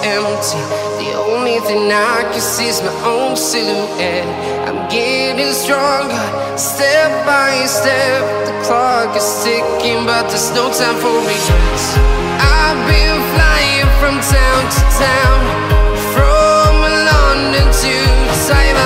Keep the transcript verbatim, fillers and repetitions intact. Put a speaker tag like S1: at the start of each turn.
S1: empty. The only thing I can see is my own silhouette. I'm getting stronger, step by step. The clock is ticking, but there's no time for regrets. I've been flying from town to town, from London to Taiwan.